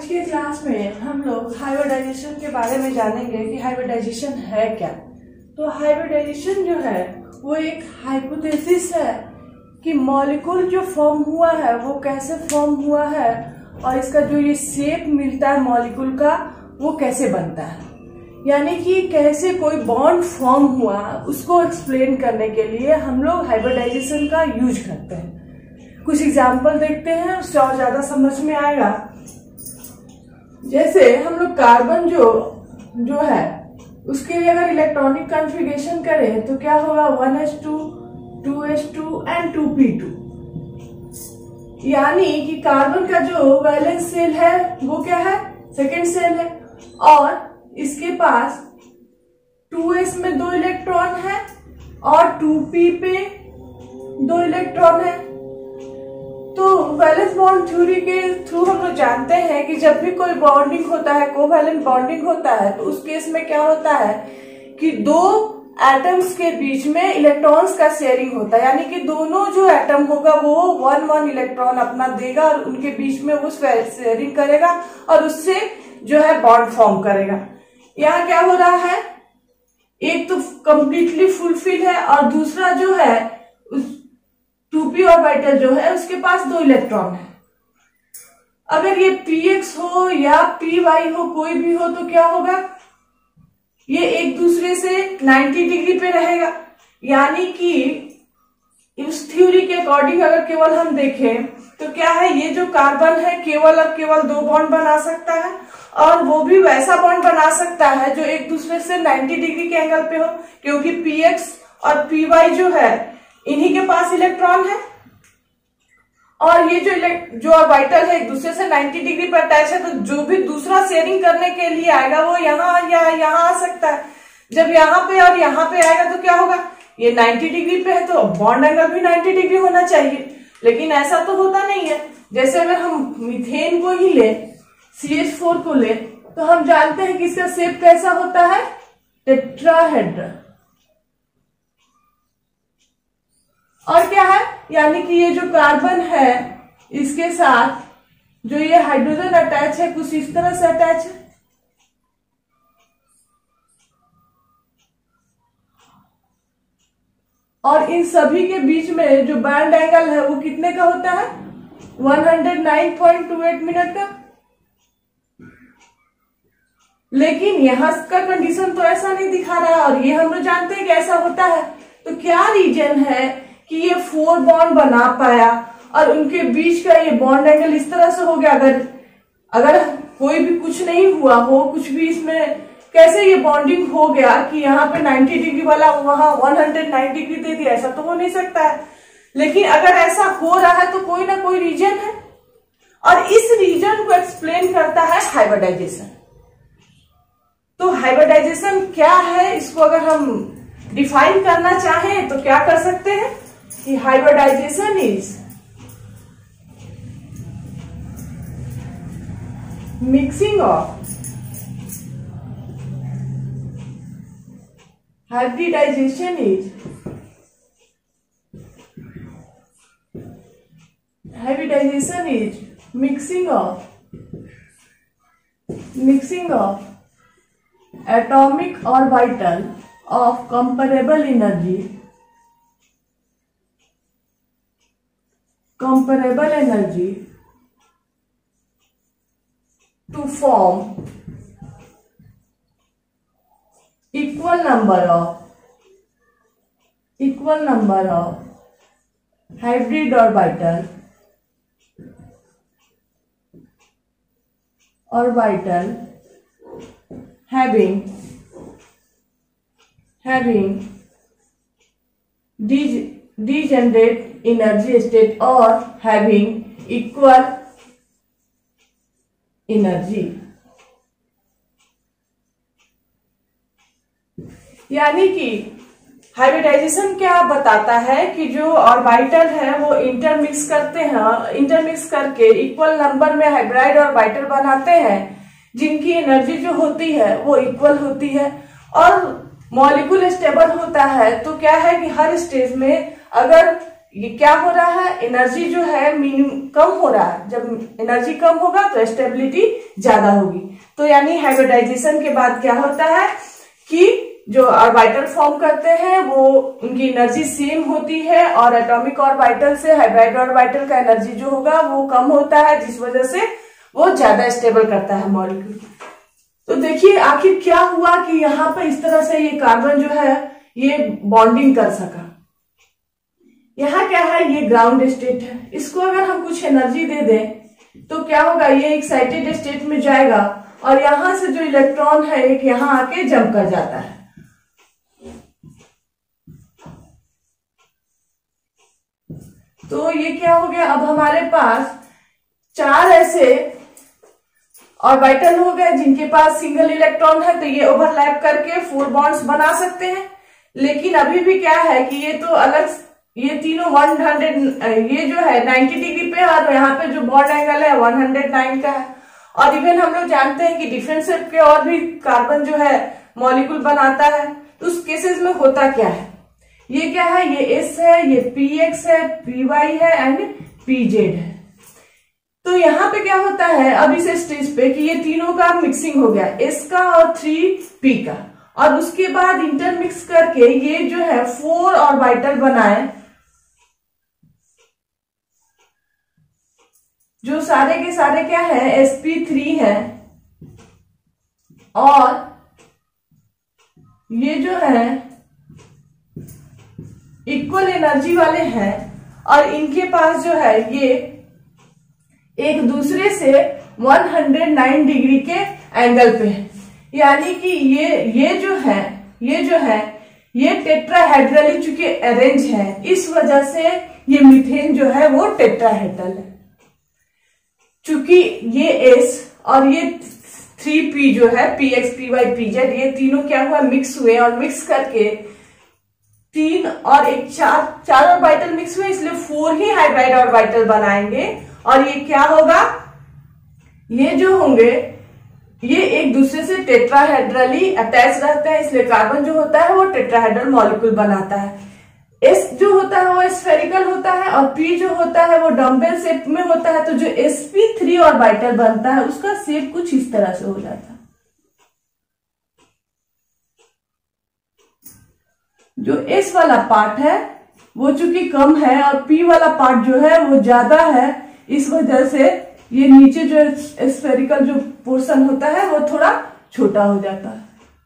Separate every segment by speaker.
Speaker 1: आज के क्लास में हम लोग हाइब्रिडाइजेशन के बारे में जानेंगे कि हाइब्रिडाइजेशन है क्या। तो हाइब्रिडाइजेशन जो है वो एक हाइपोथेसिस है कि मॉलिक्यूल जो फॉर्म हुआ है वो कैसे फॉर्म हुआ है और इसका जो ये शेप मिलता है मॉलिक्यूल का वो कैसे बनता है, यानी कि कैसे कोई बॉन्ड फॉर्म हुआ उसको एक्सप्लेन करने के लिए हम लोग हाइब्रिडाइजेशन का यूज करते हैं। कुछ एग्जाम्पल देखते हैं, उससे और ज्यादा समझ में आएगा। जैसे हम लोग कार्बन जो है उसके लिए अगर इलेक्ट्रॉनिक कॉन्फ़िगरेशन करें तो क्या होगा 1s2 2s2 एंड 2p2, यानी कि कार्बन का जो वैलेंस सेल है वो क्या है, सेकेंड सेल है और इसके पास 2s में 2 इलेक्ट्रॉन है और 2p पे 2 इलेक्ट्रॉन है। तो वैलेंस बॉन्ड थ्योरी के थ्रू हम लोग जानते हैं कि जब भी कोई बॉन्डिंग होता है, कोवैलेंट बॉन्डिंग होता है, तो उस केस में क्या होता है कि दो एटम्स के बीच में इलेक्ट्रॉन्स का शेयरिंग होता है, यानी कि दोनों जो एटम होगा वो 1 इलेक्ट्रॉन अपना देगा और उनके बीच में वो शेयरिंग करेगा और उससे जो है बॉन्ड फॉर्म करेगा। यहाँ क्या हो रहा है, एक तो कंप्लीटली फुलफिल है और दूसरा जो है 2p ऑर्बिटल जो है उसके पास 2 इलेक्ट्रॉन है। अगर ये px हो या py हो, कोई भी हो, तो क्या होगा, ये एक दूसरे से 90 डिग्री पे रहेगा। यानी कि इस थ्योरी के अकॉर्डिंग अगर केवल हम देखें तो क्या है, ये जो कार्बन है केवल और केवल 2 बॉन्ड बना सकता है और वो भी वैसा बॉन्ड बना सकता है जो एक दूसरे से 90 डिग्री के एंगल पे हो, क्योंकि px और py जो है इन्हीं के पास इलेक्ट्रॉन है और ये जो ऑर्बिटल है एक दूसरे से 90 डिग्री पर अटैच है। तो जो भी दूसरा शेयरिंग करने के लिए आएगा वो यहाँ या यहाँ आ सकता है। जब यहाँ पे और यहाँ पे आएगा तो क्या होगा, ये 90 डिग्री पे है तो बॉन्ड एंगल भी 90 डिग्री होना चाहिए, लेकिन ऐसा तो होता नहीं है। जैसे अगर हम मीथेन को ही ले, CH4 को ले, तो हम जानते हैं कि इसका शेप कैसा होता है, टेट्राहेड्रल। और क्या है, यानी कि ये जो कार्बन है इसके साथ जो ये हाइड्रोजन अटैच है कुछ इस तरह से अटैच है। और इन सभी के बीच में जो बॉन्ड एंगल है वो कितने का होता है, 109.28 मिनट का। लेकिन यहां का कंडीशन तो ऐसा नहीं दिखा रहा और ये हम लोग जानते हैं कि ऐसा होता है। तो क्या रीजन है कि ये 4 बॉन्ड बना पाया और उनके बीच का ये बॉन्ड एंगल इस तरह से हो गया। अगर कोई भी कुछ नहीं हुआ हो, कुछ भी इसमें कैसे ये बॉन्डिंग हो गया कि यहाँ पे 90 डिग्री वाला वहां 109 डिग्री दे दिया, ऐसा तो हो नहीं सकता है। लेकिन अगर ऐसा हो रहा है तो कोई ना कोई रीजन है और इस रीजन को एक्सप्लेन करता है हाइब्रिडाइजेशन। तो हाइब्रिडाइजेशन क्या है, इसको अगर हम डिफाइन करना चाहें तो क्या कर सकते हैं कि hybridization is mixing of hybridization is mixing of atomic orbital of comparable energy to form equal number of hybrid orbital having degenerate energy state or having equal energy। यानी कि हाइब्रिडाइजेशन क्या बताता है कि जो ऑर्बिटल है वो इंटरमिक्स करते हैं, इंटरमिक्स करके इक्वल नंबर में हाइब्रिड ऑर्बिटल बनाते हैं जिनकी एनर्जी जो होती है वो इक्वल होती है और मॉलिक्यूल स्टेबल होता है। तो क्या है कि हर स्टेज में अगर ये क्या हो रहा है, एनर्जी जो है कम हो रहा है। जब एनर्जी कम होगा तो स्टेबिलिटी ज्यादा होगी। तो यानी हाइब्रिडाइजेशन के बाद क्या होता है कि जो ऑर्बिटल फॉर्म करते हैं वो उनकी एनर्जी सेम होती है और एटॉमिक ऑर्बिटल से हाइब्रिड ऑर्बिटल का एनर्जी जो होगा वो कम होता है, जिस वजह से वो ज्यादा स्टेबल करता है मॉलिक्यूल। तो देखिए आखिर क्या हुआ कि यहाँ पर इस तरह से ये कार्बन जो है ये बॉन्डिंग कर सका। यहाँ क्या है, ये ग्राउंड स्टेट है। इसको अगर हम कुछ एनर्जी दे दें तो क्या होगा, ये एक्साइटेड स्टेट में जाएगा और यहां से जो इलेक्ट्रॉन है एक यहां आके जंप कर जाता है। तो ये क्या हो गया, अब हमारे पास 4 ऐसे ऑर्बिटल हो गए जिनके पास सिंगल इलेक्ट्रॉन है। तो ये ओवरलैप करके 4 बॉन्ड्स बना सकते हैं। लेकिन अभी भी क्या है कि ये तो अलग, ये तीनों 100 ये जो है 90 डिग्री पे और यहाँ पे जो बॉन्ड एंगल है 109 का है। और इवन हम लोग जानते हैं कि डिफरेंट शेप के और भी कार्बन जो है मॉलिक्यूल बनाता है। तो उस केसेस में होता क्या है, ये क्या है, ये S है, ये PX है, PY है एंड PZ है। तो यहाँ पे क्या होता है अब इस स्टेज पे कि ये तीनों का मिक्सिंग हो गया, S का और 3P का, और उसके बाद इंटरमिक्स करके ये जो है 4 ऑर्बिटल बनाए जो सारे के सारे क्या है sp3 है और ये जो है इक्वल एनर्जी वाले हैं और इनके पास जो है ये एक दूसरे से 109 डिग्री के एंगल पे है। यानी कि ये जो है ये टेट्राहेड्रली चूंकि अरेंज है, इस वजह से ये मीथेन जो है वो टेट्राहेड्रल है। चूंकि ये S और ये 3P जो है PX, PY, PZ ये तीनों क्या हुआ, मिक्स हुए और मिक्स करके 3 और 1 4 ऑर्बिटल मिक्स हुए, इसलिए 4 ही हाइब्रिड ऑर्बिटल बनाएंगे। और ये क्या होगा, ये जो होंगे ये एक दूसरे से टेट्राहेड्रली अटैच रहते हैं, इसलिए कार्बन जो होता है वो टेट्राहेड्रल मॉलिक्यूल बनाता है। S जो होता है वो स्फेरिकल होता है और P जो होता है वो डम्बेल शेप में होता है। तो जो sp3 ऑर्बिटल बनता है उसका शेप कुछ इस तरह से हो जाता है। जो S वाला पार्ट है वो चूंकि कम है और P वाला पार्ट जो है वो ज्यादा है, इस वजह से ये नीचे जो स्फेरिकल जो पोर्शन होता है वो थोड़ा छोटा हो जाता है।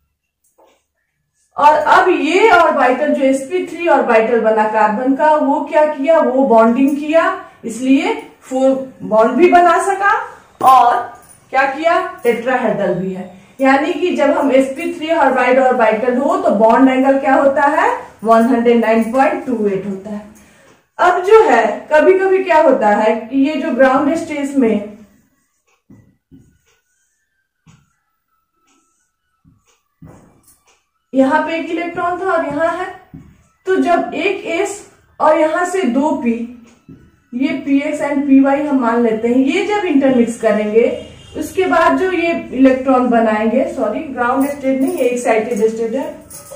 Speaker 1: और अब ये ऑर्बिटल जो sp3 ऑर्बिटल बना कार्बन का वो क्या किया, वो बॉन्डिंग किया, इसलिए 4 बॉन्ड भी बना सका और क्या किया, टेट्राहेड्रल भी है। यानी कि जब हम sp3 हाइब्रिड ऑर्बिटल हो तो बॉन्ड एंगल क्या होता है, 109.28 होता है। अब जो है कभी कभी क्या होता है कि ये जो ग्राउंड स्टेज में यहाँ पे एक इलेक्ट्रॉन था और यहाँ है, तो जब एक S और यहां से 2P, ये PX एंड PY हम मान लेते हैं, ये जब इंटरमिक्स करेंगे उसके बाद जो ये इलेक्ट्रॉन बनाएंगे, सॉरी ग्राउंड स्टेट नहीं, ये एक्साइटेड स्टेट है।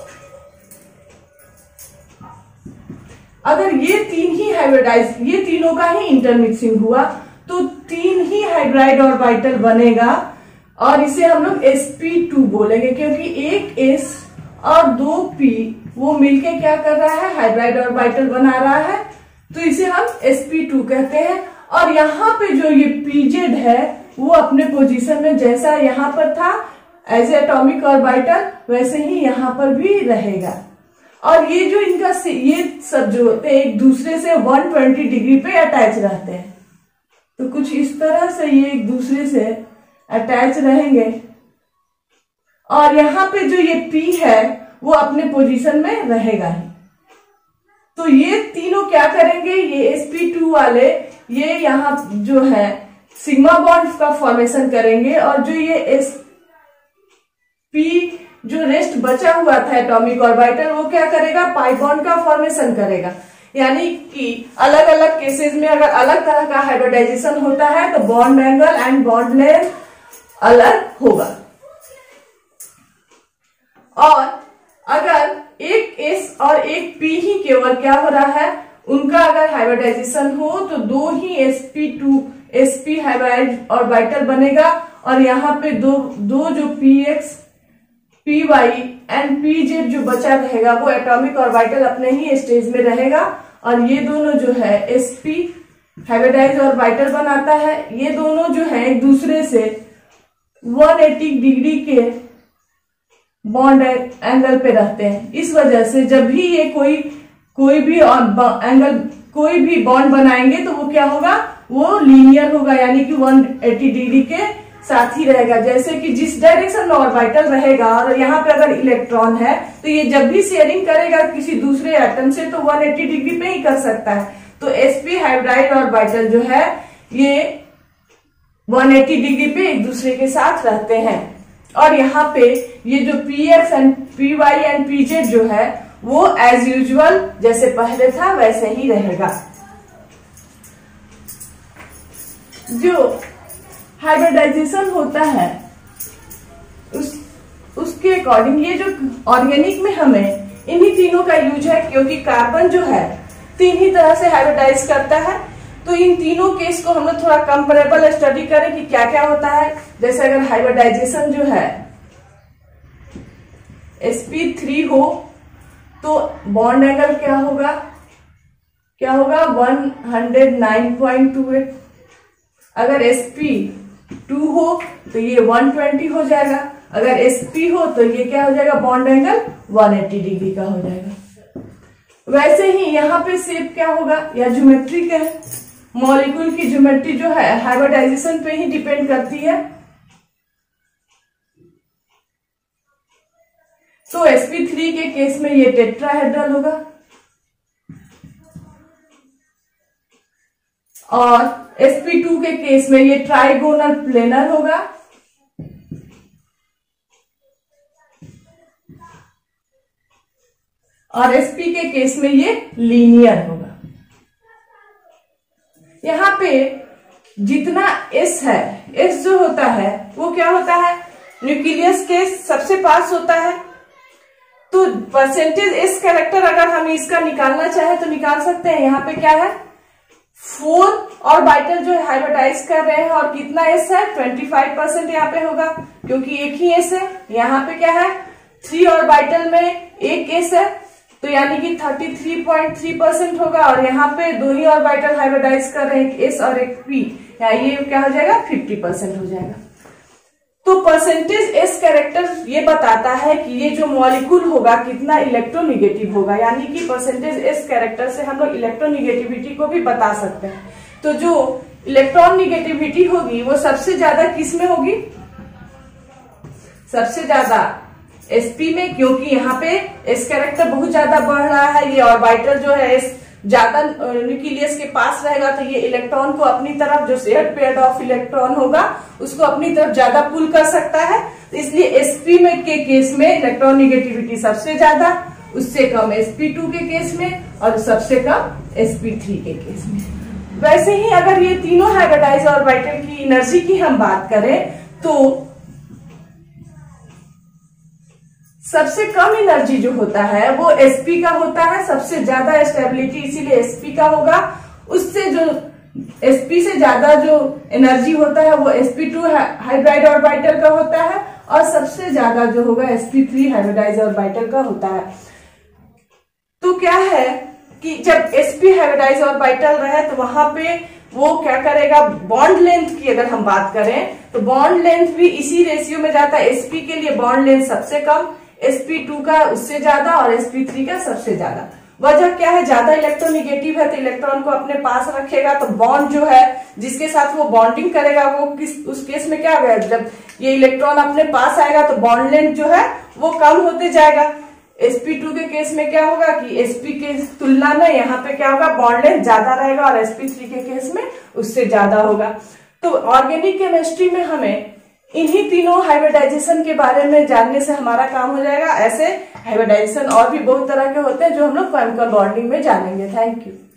Speaker 1: अगर ये 3 ही हाइब्रिडाइज, ये तीनों का ही इंटरमिक्सिंग हुआ तो 3 ही हाइब्रिड ऑर्बिटल बनेगा और इसे हम लोग sp2 बोलेंगे, क्योंकि एक S और 2P वो मिलके क्या कर रहा है, हाइब्रिड ऑर्बिटल बना रहा है, तो इसे हम sp2 कहते हैं। और यहाँ पे जो ये PZ है वो अपने पोजीशन में जैसा यहाँ पर था एज एटॉमिक ऑर्बिटल वैसे ही यहाँ पर भी रहेगा। और ये जो इनका ये सब जो होते हैं एक दूसरे से 120 डिग्री पे अटैच रहते हैं, तो कुछ इस तरह से ये एक दूसरे से अटैच रहेंगे। और यहाँ पे जो ये P है वो अपने पोजीशन में रहेगा ही। तो ये तीनों क्या करेंगे, ये sp2 वाले ये यहाँ जो है सिग्मा बॉन्ड का फॉर्मेशन करेंगे और जो ये sp जो रेस्ट बचा हुआ था एटॉमिक ऑर्बिटल वो क्या करेगा, पाई बॉन्ड का फॉर्मेशन करेगा। यानी कि अलग अलग केसेस में अगर अलग तरह का हाइब्रिडाइजेशन होता है तो bond angle and bond length अलग होगा। और अगर एक S और एक P ही केवल क्या हो रहा है, उनका अगर हाइब्रिडाइजेशन हो तो दो ही sp हाइब्रिड ऑर्बिटल बनेगा, और यहाँ पे दो जो px py एंड pz जो बचा रहेगा वो एटॉमिक ऑर्बिटल अपने ही स्टेज में रहेगा, और ये दोनों जो है sp हाइब्रिडाइज ऑर्बिटल बनाता है। ये दोनों जो है एक दूसरे से 180 डिग्री के बॉन्ड एंगल पे रहते हैं। इस वजह से जब भी ये कोई भी बॉन्ड बनाएंगे तो वो क्या होगा, वो लीनियर होगा, यानी कि 180 डिग्री के साथ ही रहेगा। जैसे कि जिस डायरेक्शन में ऑर्बिटल रहेगा और यहाँ पे अगर इलेक्ट्रॉन है तो ये जब भी शेयरिंग करेगा किसी दूसरे एटम से तो 180 डिग्री पे ही कर सकता है। तो sp हाइब्रिडाइज ऑर्बिटल जो है ये 180 डिग्री पे एक दूसरे के साथ रहते हैं, और यहाँ पे ये जो px and py and pz जो है वो एज यूजुअल जैसे पहले था वैसे ही रहेगा। जो हाइब्रिडाइजेशन होता है उसके अकॉर्डिंग ये जो ऑर्गेनिक में हमें इन्हीं तीनों का यूज है, क्योंकि कार्बन जो है तीन ही तरह से हाइब्रिडाइज करता है। तो इन तीनों केस को हम लोग थोड़ा कंपेरेबल स्टडी करें कि क्या क्या होता है। जैसे अगर हाइब्रिडाइजेशन जो है sp3 हो तो बॉन्ड एंगल क्या होगा 109.28। अगर sp2 हो तो ये 120 हो जाएगा। अगर sp हो तो ये क्या हो जाएगा, बॉन्ड एंगल 180 डिग्री का हो जाएगा। वैसे ही यहाँ पे शेप क्या होगा, या ज्योमेट्री क्या है, मॉलिक्यूल की ज्योमेट्री जो है हाइब्रिडाइजेशन पे ही डिपेंड करती है। तो sp3 के केस में ये टेट्राहेड्रल होगा, और sp2 के केस में ये ट्राइगोनल प्लेनर होगा, और sp के केस में ये लीनियर होगा। यहाँ पे जितना s है, s जो होता है वो क्या होता है, न्यूक्लियस के सबसे पास होता है। तो परसेंटेज s कैरेक्टर अगर हम इसका निकालना चाहे तो निकाल सकते हैं। यहाँ पे क्या है, 4 ऑर्बिटल जो है हाइब्रिडाइज कर रहे हैं, और कितना s है 25% यहाँ पे होगा, क्योंकि एक ही s है। यहाँ पे क्या है, 3 ऑर्बिटल में एक s है, तो यानी कि 33.3% होगा, और यहाँ पे दो ही ऑर्बिटल हाइब्रिडाइज कर रहे हैं, एक s और एक p, ये क्या हो जाएगा 50% हो जाएगा। तो परसेंटेज s कैरेक्टर ये बताता है कि ये जो मॉलिक्यूल होगा कितना इलेक्ट्रोनिगेटिव होगा, यानी कि परसेंटेज s कैरेक्टर से हम लोग इलेक्ट्रोनिगेटिविटी को भी बता सकते हैं। तो जो इलेक्ट्रॉन निगेटिविटी होगी वो सबसे ज्यादा किस में होगी, सबसे ज्यादा sp में, क्योंकि यहाँ पे s कैरेक्टर बहुत ज्यादा बढ़ रहा है। ये ऑर्बिटल जो है s ज्यादा न्यूक्लियस के पास रहेगा, तो ये इलेक्ट्रॉन को अपनी तरफ, जो शेयर्ड पेयर ऑफ इलेक्ट्रॉन होगा उसको अपनी तरफ ज्यादा पुल कर सकता है। तो इसलिए sp में के केस में इलेक्ट्रॉन निगेटिविटी सबसे ज्यादा, उससे कम sp2 के केस में, और सबसे कम sp3 के केस में। वैसे ही अगर ये तीनों हाइब्रिडाइज ऑर्बिटल की एनर्जी की हम बात करें तो सबसे कम एनर्जी जो होता है वो sp का होता है, सबसे ज्यादा स्टेबिलिटी इसीलिए sp का होगा। उससे जो sp से ज्यादा जो एनर्जी होता है वो sp2 हाइब्रिड ऑर्बिटल का होता है, और सबसे ज्यादा जो होगा sp3 हाइब्रिडाइज ऑर्बिटल का होता है। तो क्या है कि जब sp हाइब्रिडाइज ऑर्बिटल रहे तो वहां पे वो क्या करेगा, बॉन्ड लेंथ की अगर हम बात करें तो बॉन्ड लेंथ भी इसी रेशियो में जाता है। sp के लिए बॉन्ड लेंथ सबसे कम, sp2 का उससे ज्यादा, और sp3 का सबसे ज्यादा। वजह क्या है, ज्यादा इलेक्ट्रोनिगेटिव है तो इलेक्ट्रॉन को अपने पास रखेगा, तो बॉन्ड जो है जिसके साथ वो बॉन्डिंग करेगा वो उस केस में क्या होगा, जब ये इलेक्ट्रॉन अपने पास आएगा तो बॉन्ड लेंथ जो है वो कम होते जाएगा। sp2 के केस में क्या होगा कि sp के तुलना में यहाँ पे क्या होगा, बॉन्ड लेंथ ज्यादा रहेगा, और sp3 के केस में उससे ज्यादा होगा। तो ऑर्गेनिक केमिस्ट्री में हमें इन्हीं तीनों हाइब्रिडाइजेशन के बारे में जानने से हमारा काम हो जाएगा। ऐसे हाइब्रिडाइजेशन और भी बहुत तरह के होते हैं जो हम लोग केमिकल बॉन्डिंग में जानेंगे। Thank you.